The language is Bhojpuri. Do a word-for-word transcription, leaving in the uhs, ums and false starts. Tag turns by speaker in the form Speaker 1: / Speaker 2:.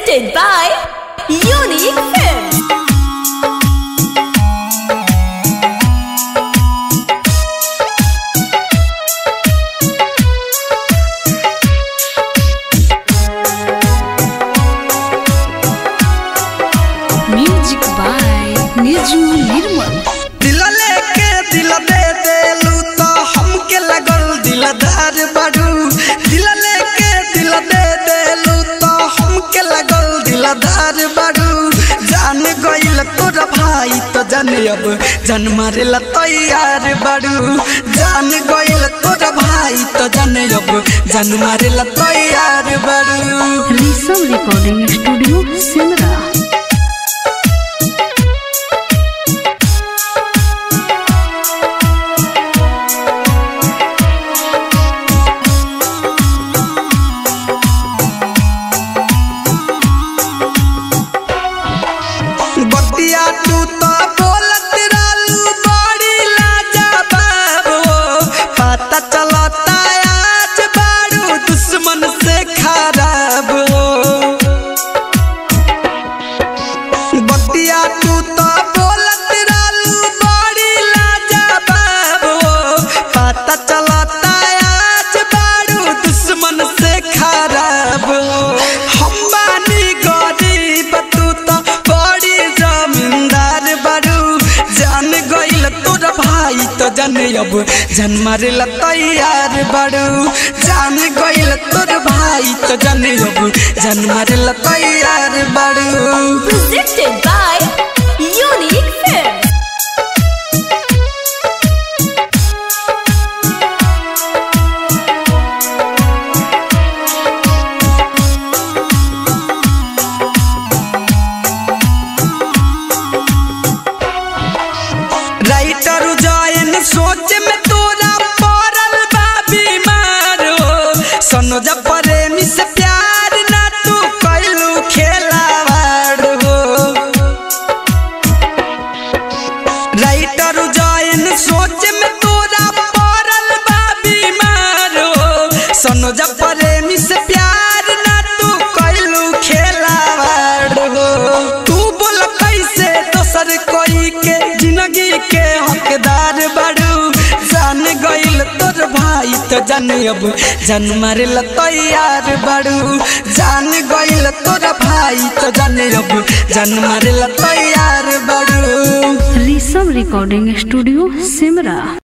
Speaker 1: Presented by Unique Films. Music by Niju Nirmal.
Speaker 2: दिल लेके दिल दे देलू तो हमके लगल दिलदार बाड़ू। दिल लेके दिल दे देलू तो हमके लगल दिलदार बाड़ू। जान गइल तोरा भाई तो जाने अब जान मारेला तैयार बाड़ू। जान गइल तोरा भाई तो जाने अब जान मारेला तैयार बाड़ू।
Speaker 1: Risam Recording Studio, Simra.
Speaker 2: बतिया तू तो बोलत रहलू बड़ी लाजवाब हो। पता चलता आज बारू दुश्मन से खराब हो। बतिया तू तो बोलत रहलू बड़ी लाजवाब हो। पता चलता आज बारू दुश्मन से खराब हो। हम बानी गरीब तू तो बड़ी जमींदार बारू। जान गइल तोरा भाई तो जाने अब जान मारेला तैयार बारू। जान गइल तोरा भाई तो जाने अब जान मारेला तैयार बारू।
Speaker 1: Presented by Unique Films.
Speaker 2: Writer Jayan सोच में तोरा पड़ल बा बीमार हो। सनोजा प्रेमी से प्यार ना तू कैलू खेलावाड़ हो। राइटर जयन सोच में तोरा पड़ल बा बीमार हो। सनोजा प्रेमी से प्यार ना तू कैलू खेलावाड़ हो। तू बोल कैसे दोसर कोई के जिंदगी के हकदार बाड़ू। जान गइल तोर भाई तो जाने अब जान मारेला तैयार बाड़ू। जान गइल तोर भाई तो जाने अब जान मारेला तैयार बाड़ू।
Speaker 1: Risam Recording Studio, Simra.